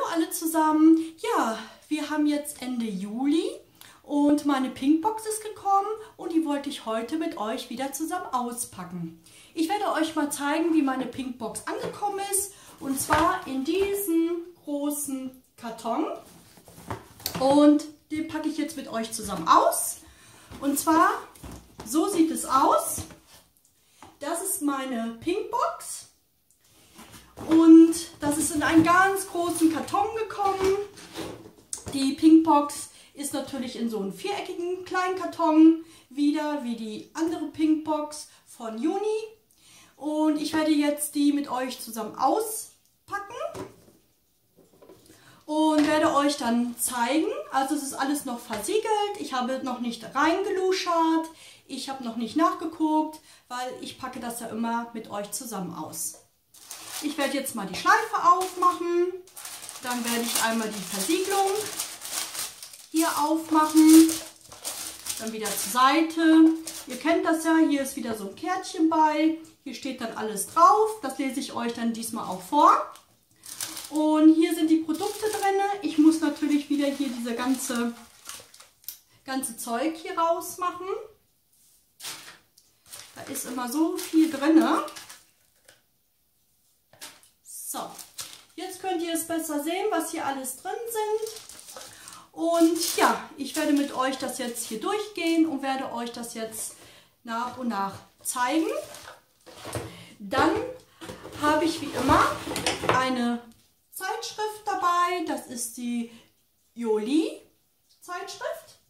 alle zusammen. Ja, wir haben jetzt Ende Juli und meine Pinkbox ist gekommen und die wollte ich heute mit euch wieder zusammen auspacken. Ich werde euch mal zeigen, wie meine Pinkbox angekommen ist, und zwar in diesen großen Karton, und den packe ich jetzt mit euch zusammen aus. Und zwar, so sieht es aus. Das ist meine Pinkbox. Und das ist in einen ganz großen Karton gekommen. Die Pinkbox ist natürlich in so einem viereckigen kleinen Karton wieder, wie die andere Pinkbox von Juni. Und ich werde jetzt die mit euch zusammen auspacken und werde euch dann zeigen. Also es ist alles noch versiegelt. Ich habe noch nicht reingeluschert. Ich habe noch nicht nachgeguckt, weil ich packe das ja immer mit euch zusammen aus. Ich werde jetzt mal die Schleife aufmachen, dann werde ich einmal die Versiegelung hier aufmachen, dann wieder zur Seite. Ihr kennt das ja, hier ist wieder so ein Kärtchen bei, hier steht dann alles drauf, das lese ich euch dann diesmal auch vor. Und hier sind die Produkte drin. Ich muss natürlich wieder hier diese ganze Zeug hier rausmachen. Da ist immer so viel drin. So, jetzt könnt ihr es besser sehen, was hier alles drin sind. Und ja, ich werde mit euch das jetzt hier durchgehen und werde euch das jetzt nach und nach zeigen. Dann habe ich wie immer eine Zeitschrift dabei. Das ist die Jolie-Zeitschrift.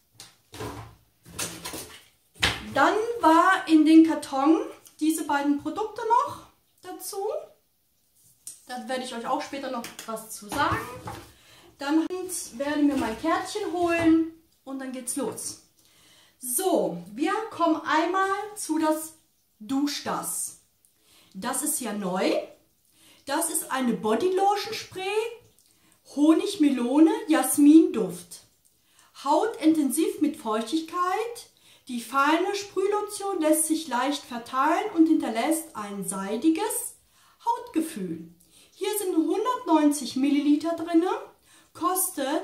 Dann war in den Karton diese beiden Produkte noch dazu. Da werde ich euch auch später noch was zu sagen. Dann werden wir mein Kärtchen holen und dann geht's los. So, wir kommen einmal zu das Duschdas. Das ist ja neu. Das ist eine Bodylotion Spray, Honigmelone, Jasminduft. Hautintensiv mit Feuchtigkeit. Die feine Sprühlotion lässt sich leicht verteilen und hinterlässt ein seidiges Hautgefühl. Hier sind 190 Milliliter drin, kostet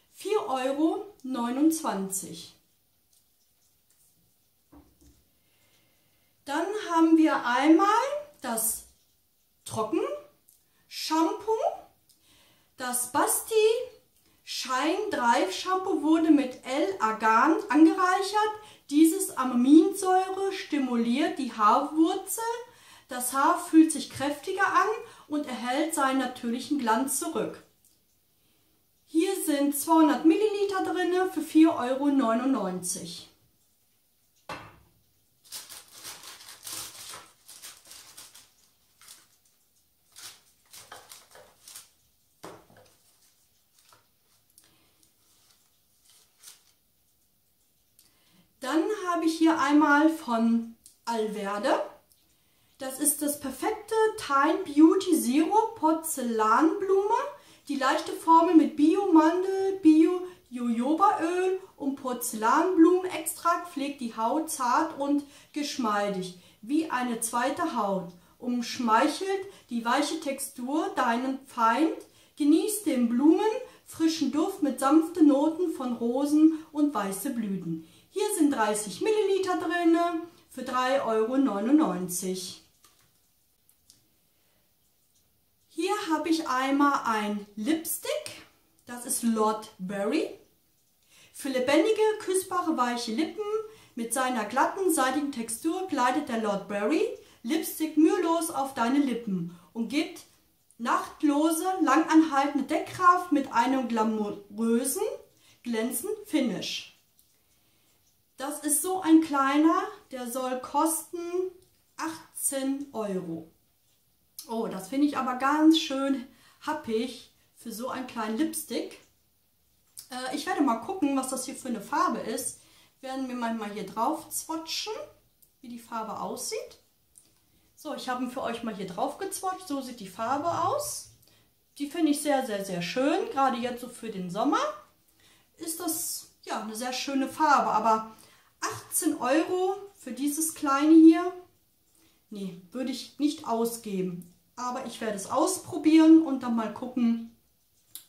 4,29 €. Dann haben wir einmal das Trockenshampoo. Das Basti Shine Drive Shampoo wurde mit L-Argan angereichert. Dieses Aminsäure stimuliert die Haarwurzel. Das Haar fühlt sich kräftiger an und erhält seinen natürlichen Glanz zurück. Hier sind 200 Milliliter drin für 4,99 €. Dann habe ich hier einmal von Alverde. Das ist das perfekte Time Beauty Zero Porzellanblume. Die leichte Formel mit Bio-Mandel, Bio-Jojobaöl und Porzellanblumenextrakt pflegt die Haut zart und geschmeidig, wie eine zweite Haut. Umschmeichelt die weiche Textur deinen Feind. Genießt den blumenfrischen Duft mit sanften Noten von Rosen und weiße Blüten. Hier sind 30 Milliliter drin für 3,99 €. Hier habe ich einmal ein Lipstick, das ist Lord Berry. Für lebendige, küssbare, weiche Lippen mit seiner glatten, seidigen Textur gleitet der Lord Berry Lipstick mühelos auf deine Lippen und gibt nachtlose, langanhaltende Deckkraft mit einem glamourösen, glänzenden Finish. Das ist so ein kleiner, der soll kosten 18 €. Oh, das finde ich aber ganz schön happig für so einen kleinen Lipstick. Ich werde mal gucken, was das hier für eine Farbe ist. Werden wir mal hier drauf swatchen, wie die Farbe aussieht. So, ich habe ihn für euch mal hier drauf gezwatcht. So sieht die Farbe aus. Die finde ich sehr, sehr, sehr schön. Gerade jetzt so für den Sommer ist das ja eine sehr schöne Farbe. Aber 18 € für dieses kleine hier, nee, würde ich nicht ausgeben. Aber ich werde es ausprobieren und dann mal gucken,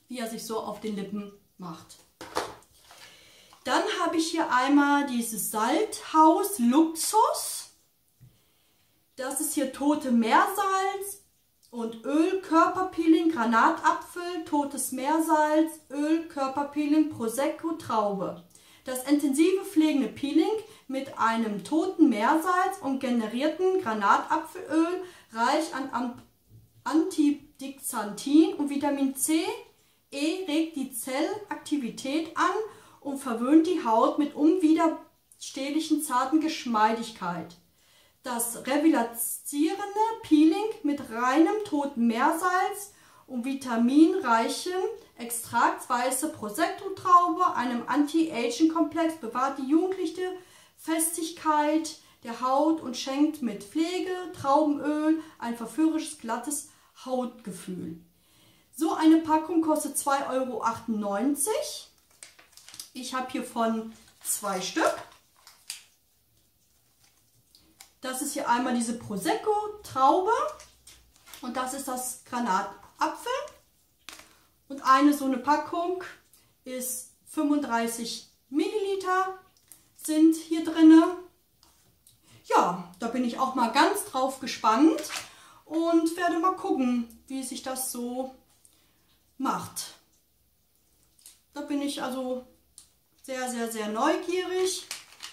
wie er sich so auf den Lippen macht. Dann habe ich hier einmal dieses Salthaus Luxus. Das ist hier tote Meersalz und Öl, Körperpeeling, Granatapfel, totes Meersalz, Öl, Körperpeeling, Prosecco, Traube. Das intensive pflegende Peeling mit einem toten Meersalz und generierten Granatapfelöl, reich an Antidixanthin und Vitamin C, E regt die Zellaktivität an und verwöhnt die Haut mit unwiderstehlichen zarten Geschmeidigkeit. Das revitalisierende Peeling mit reinem toten Meersalz und vitaminreichem Extrakt weiße Prosecco-Traube, einem Anti-Aging-Komplex, bewahrt die jugendliche Festigkeit der Haut und schenkt mit Pflege, Traubenöl ein verführerisches, glattes Hautgefühl. So eine Packung kostet 2,98 €. Ich habe hiervon 2 Stück. Das ist hier einmal diese Prosecco-Traube und das ist das Granatapfel. Und so eine Packung ist 35 Milliliter sind hier drin. Ja, da bin ich auch mal ganz drauf gespannt und werde mal gucken, wie sich das so macht. Da bin ich also sehr, sehr, sehr neugierig.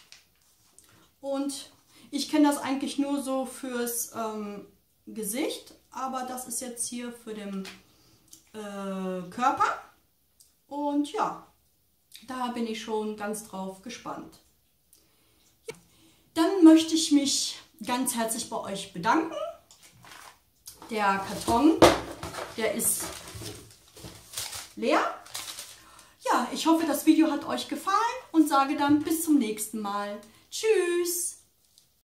Und ich kenne das eigentlich nur so fürs Gesicht, aber das ist jetzt hier für den Körper. Und ja, da bin ich schon ganz drauf gespannt. Ja, dann möchte ich mich ganz herzlich bei euch bedanken. Der Karton, der ist leer. Ja, ich hoffe, das Video hat euch gefallen und sage dann bis zum nächsten Mal. Tschüss!